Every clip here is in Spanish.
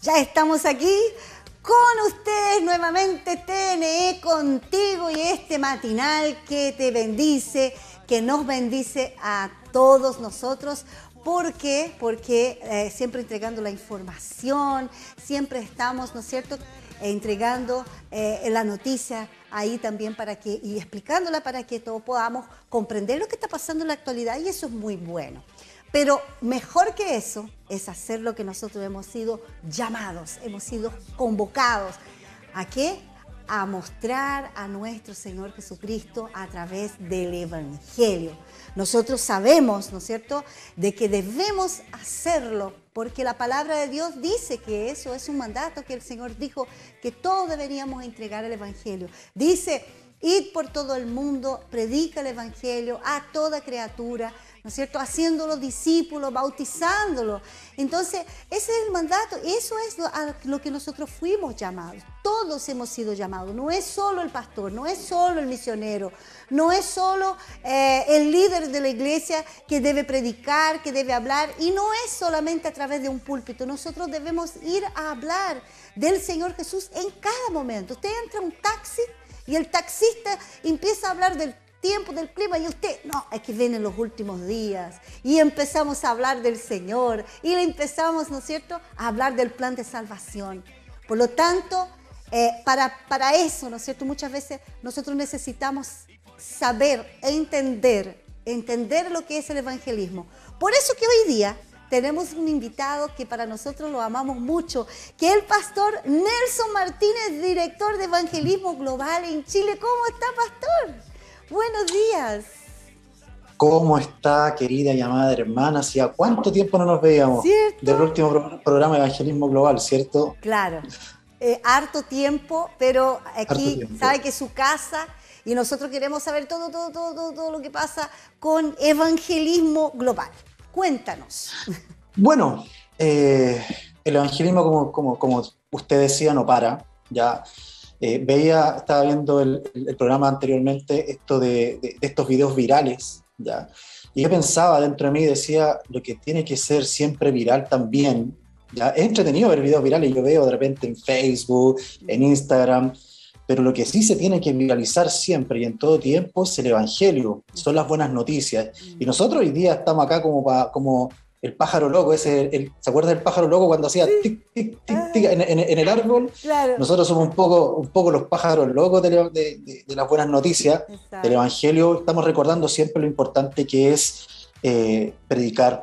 Ya estamos aquí con ustedes nuevamente, TNE contigo y este matinal que te bendice, que nos bendice a todos nosotros. ¿Por qué? Porque siempre entregando la información, siempre estamos, ¿no es cierto?, entregando la noticia ahí también y explicándola para que todos podamos comprender lo que está pasando en la actualidad, y eso es muy bueno. Pero mejor que eso es hacer lo que nosotros hemos sido llamados, hemos sido convocados. ¿A qué? A mostrar a nuestro Señor Jesucristo a través del Evangelio. Nosotros sabemos, ¿no es cierto?, de que debemos hacerlo, porque la palabra de Dios dice que eso es un mandato que el Señor dijo, que todos deberíamos entregar el Evangelio. Dice: id por todo el mundo, predica el Evangelio a toda criatura, ¿no es cierto?, haciéndolos discípulos, bautizándolos. Entonces, ese es el mandato, eso es a lo que nosotros fuimos llamados. Todos hemos sido llamados, no es solo el pastor, no es solo el misionero, no es solo el líder de la iglesia que debe predicar, que debe hablar, y no es solamente a través de un púlpito. Nosotros debemos ir a hablar del Señor Jesús en cada momento. Usted entra a un taxi y el taxista empieza a hablar del tiempo, del clima, y usted, no, es que vienen los últimos días, y empezamos a hablar del Señor, y le empezamos, ¿no es cierto?, a hablar del plan de salvación. Por lo tanto, para eso, ¿no es cierto?, muchas veces nosotros necesitamos saber e entender lo que es el evangelismo. Por eso que hoy día tenemos un invitado que para nosotros lo amamos mucho, que es el pastor Nelson Martínez, director de Evangelismo Global en Chile. ¿Cómo está, pastor? Buenos días. ¿Cómo está, querida y amada hermana? ¿Hacía cuánto tiempo no nos veíamos? ¿Cierto? Del último programa de Evangelismo Global, ¿cierto? Claro, harto tiempo, pero aquí sabe que es su casa y nosotros queremos saber todo lo que pasa con Evangelismo Global. Cuéntanos. Bueno, el evangelismo, como usted decía, no para, ya. Estaba viendo el programa anteriormente, esto de estos videos virales, ¿ya? Y yo pensaba dentro de mí, decía, lo que tiene que ser siempre viral también, ¿ya? Es entretenido ver videos virales, yo veo de repente en Facebook, en Instagram, pero lo que sí se tiene que viralizar siempre y en todo tiempo es el Evangelio, son las buenas noticias. Y nosotros hoy día estamos acá como el pájaro loco, ¿se acuerda del pájaro loco cuando hacía tic, tic, tic, tic en el árbol? Claro. Nosotros somos un poco los pájaros locos de las buenas noticias. Exacto. Del Evangelio. Estamos recordando siempre lo importante que es predicar,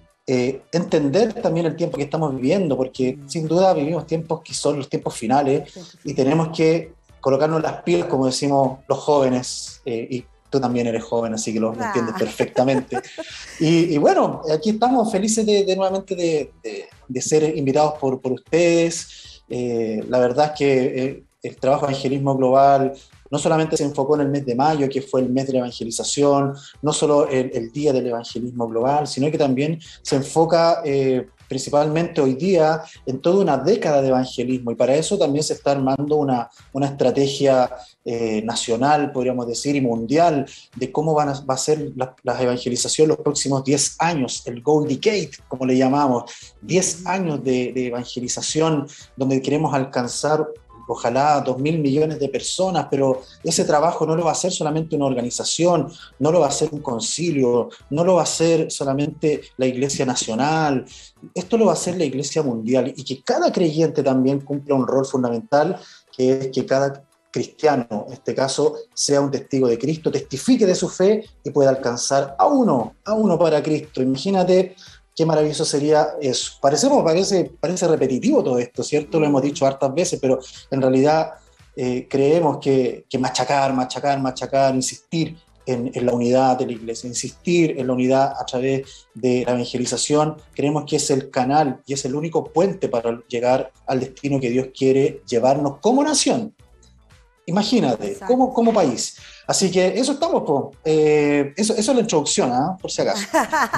entender también el tiempo que estamos viviendo, porque sin duda vivimos tiempos que son los tiempos finales, y tenemos que colocarnos las pilas, como decimos los jóvenes, y tú también eres joven, así que lo entiendes perfectamente. Y bueno, aquí estamos felices nuevamente de ser invitados por ustedes. La verdad es que el trabajo de Evangelismo Global no solamente se enfocó en el mes de mayo, que fue el mes de la evangelización, no solo el Día del Evangelismo Global, sino que también se enfoca principalmente hoy día en toda una década de evangelismo, y para eso también se está armando una estrategia nacional, podríamos decir, y mundial, de cómo va a ser la evangelización los próximos 10 años, el Go Decade, como le llamamos, 10 años de evangelización, donde queremos alcanzar ojalá 2.000 millones de personas, pero ese trabajo no lo va a hacer solamente una organización, no lo va a hacer un concilio, no lo va a hacer solamente la Iglesia Nacional, esto lo va a hacer la Iglesia Mundial, y que cada creyente también cumpla un rol fundamental, que es que cada cristiano, en este caso, sea un testigo de Cristo, testifique de su fe y pueda alcanzar a uno para Cristo. Imagínate qué maravilloso sería eso. Parece repetitivo todo esto, ¿cierto? Lo hemos dicho hartas veces, pero en realidad creemos que machacar, insistir en la unidad de la iglesia, insistir en la unidad a través de la evangelización, creemos que es el canal y es el único puente para llegar al destino que Dios quiere llevarnos como nación. Imagínate, como país. Así que eso estamos, po. Eso es la introducción, ¿eh? Por si acaso.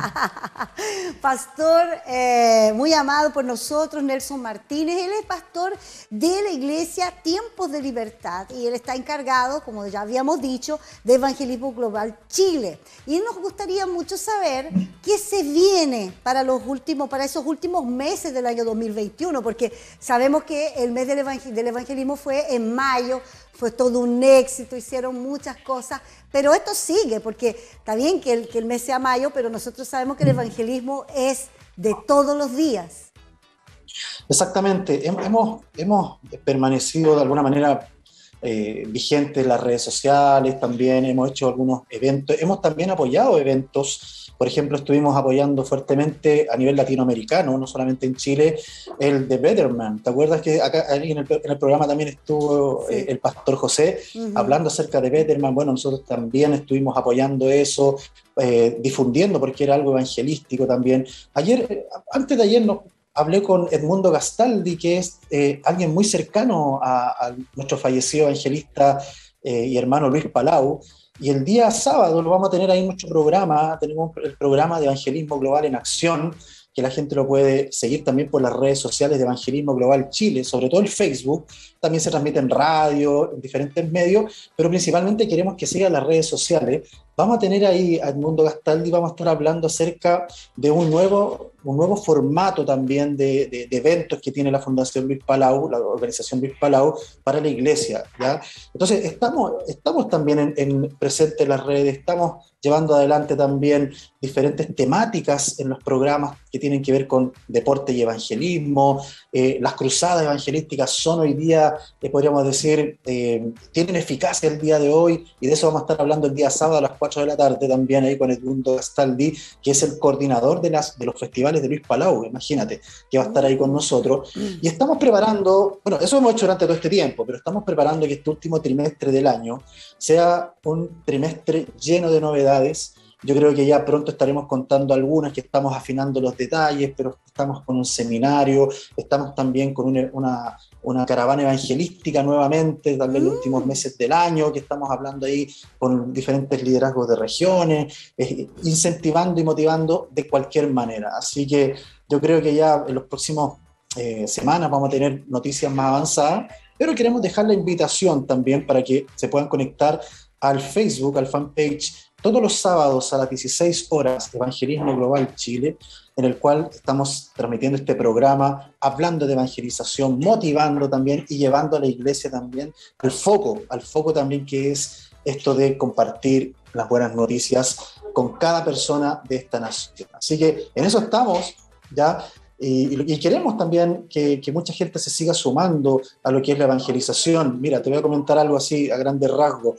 Pastor, muy amado por nosotros, Nelson Martínez. Él es pastor de la iglesia Tiempos de Libertad y él está encargado, como ya habíamos dicho, de Evangelismo Global Chile. Y nos gustaría mucho saber qué se viene para esos últimos meses del año 2021, porque sabemos que el mes del evangelismo fue en mayo. Fue todo un éxito, hicieron muchas cosas, pero esto sigue, porque está bien que el mes sea mayo, pero nosotros sabemos que el evangelismo es de todos los días. Exactamente, hemos permanecido de alguna manera vigentes en las redes sociales, también hemos hecho algunos eventos, hemos también apoyado eventos. Por ejemplo, estuvimos apoyando fuertemente a nivel latinoamericano, no solamente en Chile, el de Betterman. ¿Te acuerdas que acá en el programa también estuvo Sí. el pastor José hablando acerca de Betterman? Bueno, nosotros también estuvimos apoyando eso, difundiendo porque era algo evangelístico también. Antes de ayer hablé con Edmundo Gastaldi, que es alguien muy cercano a nuestro fallecido evangelista y hermano Luis Palau. Y el día sábado lo vamos a tener ahí en nuestro programa. Tenemos el programa de Evangelismo Global en Acción, que la gente lo puede seguir también por las redes sociales de Evangelismo Global Chile, sobre todo el Facebook. También se transmite en radio, en diferentes medios, pero principalmente queremos que sigan las redes sociales. Vamos a tener ahí a Edmundo Gastaldi, vamos a estar hablando acerca de un nuevo formato también de eventos que tiene la Fundación Luis Palau, la organización Luis Palau, para la iglesia, ¿ya? Entonces, estamos también presentes en las redes, estamos llevando adelante también diferentes temáticas en los programas que tienen que ver con deporte y evangelismo. Las cruzadas evangelísticas son hoy día, podríamos decir, tienen eficacia el día de hoy, y de eso vamos a estar hablando el día sábado a las 4 de la tarde también ahí con Edmundo Gastaldi, que es el coordinador de los festivales de Luis Palau, imagínate, que va a estar ahí con nosotros. Y estamos preparando, bueno, eso hemos hecho durante todo este tiempo, pero estamos preparando que este último trimestre del año sea un trimestre lleno de novedades. Yo creo que ya pronto estaremos contando algunas, que estamos afinando los detalles, pero estamos con un seminario, estamos también con una caravana evangelística nuevamente, tal vez en los últimos meses del año, que estamos hablando ahí con diferentes liderazgos de regiones, incentivando y motivando de cualquier manera. Así que yo creo que ya en los próximos semanas vamos a tener noticias más avanzadas, pero queremos dejar la invitación también para que se puedan conectar al Facebook, al fanpage, todos los sábados a las 16 horas, Evangelismo Global Chile, en el cual estamos transmitiendo este programa, hablando de evangelización, motivando también y llevando a la iglesia también al foco también, que es esto de compartir las buenas noticias con cada persona de esta nación. Así que en eso estamos, ¿ya? Y queremos también que mucha gente se siga sumando a lo que es la evangelización. Mira, te voy a comentar algo así a grandes rasgos.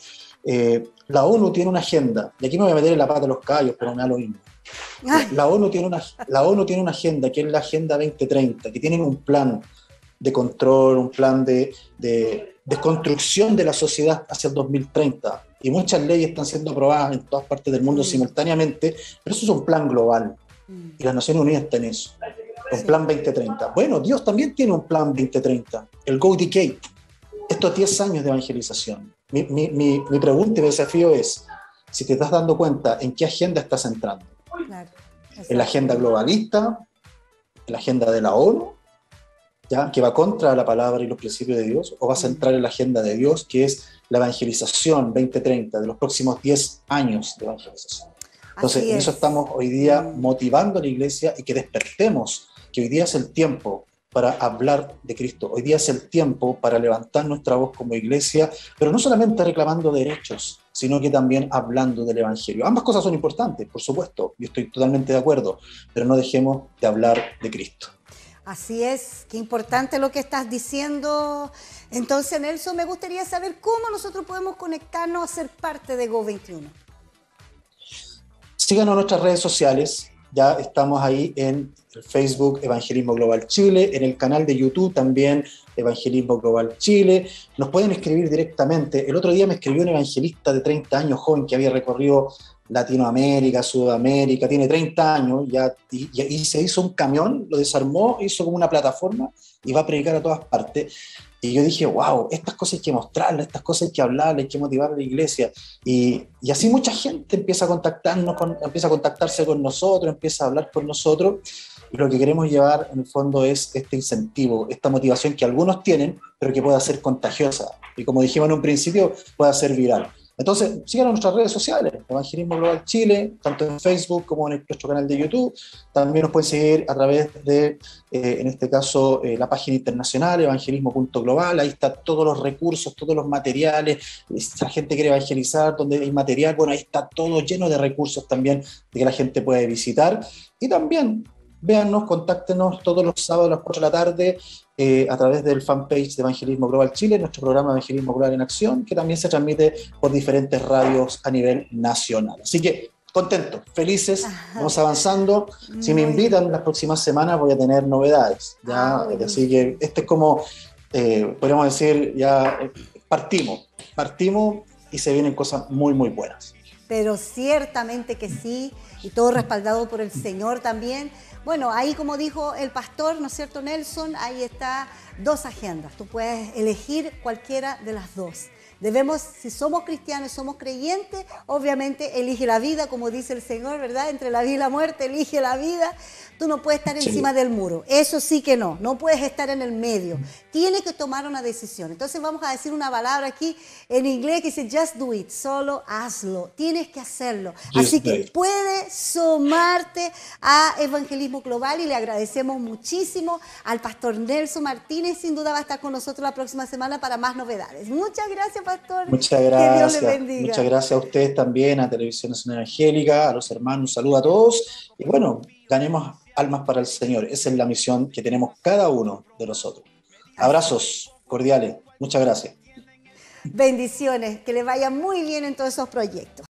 La ONU tiene una agenda, y aquí me voy a meter en la pata de los caballos, pero me da lo mismo. La ONU tiene una agenda, que es la Agenda 2030, que tienen un plan de control, un plan de construcción de la sociedad hacia el 2030. Y muchas leyes están siendo aprobadas en todas partes del mundo simultáneamente, pero eso es un plan global. Y las Naciones Unidas están en eso. Un plan 2030. Bueno, Dios también tiene un plan 2030, el Go Decade. Estos 10 años de evangelización. Mi pregunta y mi desafío es, si te estás dando cuenta en qué agenda estás entrando. Claro, ¿En la agenda globalista? ¿En la agenda de la ONU? ¿Ya? ¿Que va contra la palabra y los principios de Dios? ¿O vas a entrar en la agenda de Dios, que es la evangelización 2030, de los próximos 10 años de evangelización? Entonces, en eso estamos hoy día motivando a la iglesia y que despertemos, que hoy día es el tiempo para hablar de Cristo. Hoy día es el tiempo para levantar nuestra voz como iglesia, pero no solamente reclamando derechos, sino que también hablando del Evangelio. Ambas cosas son importantes, por supuesto, yo estoy totalmente de acuerdo, pero no dejemos de hablar de Cristo. Así es, qué importante lo que estás diciendo. Entonces, Nelson, me gustaría saber cómo nosotros podemos conectarnos a ser parte de Go21. Síganos en nuestras redes sociales, ya estamos ahí en el Facebook Evangelismo Global Chile, en el canal de YouTube también Evangelismo Global Chile. Nos pueden escribir directamente. El otro día me escribió un evangelista de 30 años, joven, que había recorrido Latinoamérica, Sudamérica, tiene 30 años ya, y se hizo un camión, lo desarmó, hizo como una plataforma y va a predicar a todas partes. Y yo dije, wow, estas cosas hay que mostrarlas, estas cosas hay que hablarlas, hay que motivar a la iglesia. Y así mucha gente empieza a contactarnos, empieza a contactarse con nosotros, empieza a hablar con nosotros. Y lo que queremos llevar en el fondo es este incentivo, esta motivación que algunos tienen, pero que pueda ser contagiosa. Y como dijimos en un principio, pueda ser viral. Entonces, sigan nuestras redes sociales, Evangelismo Global Chile, tanto en Facebook como en nuestro canal de YouTube. También nos pueden seguir a través de, en este caso, la página internacional, evangelismo.global. Ahí están todos los recursos, todos los materiales. Si la gente quiere evangelizar, donde hay material, bueno, ahí está todo lleno de recursos también de que la gente puede visitar. Y también, véannos, contáctenos todos los sábados a las 4 de la tarde a través del fanpage de Evangelismo Global Chile, nuestro programa Evangelismo Global en Acción, que también se transmite por diferentes radios a nivel nacional. Así que contentos, felices, vamos avanzando. Si me invitan las próximas semanas voy a tener novedades. ¿Ya? Así que este es como, podríamos decir, ya partimos y se vienen cosas muy, muy buenas. Pero ciertamente que sí, y todo respaldado por el Señor también. Bueno, ahí como dijo el pastor, ¿no es cierto, Nelson? Ahí está 2 agendas. Tú puedes elegir cualquiera de las 2. Debemos, si somos cristianos, somos creyentes, obviamente elige la vida, como dice el Señor, ¿verdad? Entre la vida y la muerte, elige la vida. Tú no puedes estar encima del muro, eso sí que no puedes estar en el medio. Tienes que tomar una decisión. Entonces vamos a decir una palabra aquí en inglés que dice just do it, solo hazlo, tienes que hacerlo. Así que puedes sumarte a Evangelismo Global y le agradecemos muchísimo al pastor Nelson Martínez, sin duda va a estar con nosotros la próxima semana para más novedades. Muchas gracias, pastor. Muchas gracias. Que Dios le bendiga. Muchas gracias a ustedes también, a Televisión Nacional Evangélica, a los hermanos, un saludo a todos. Y bueno, ganemos almas para el Señor. Esa es la misión que tenemos cada uno de nosotros. Abrazos cordiales. Muchas gracias. Bendiciones. Que le vaya muy bien en todos esos proyectos.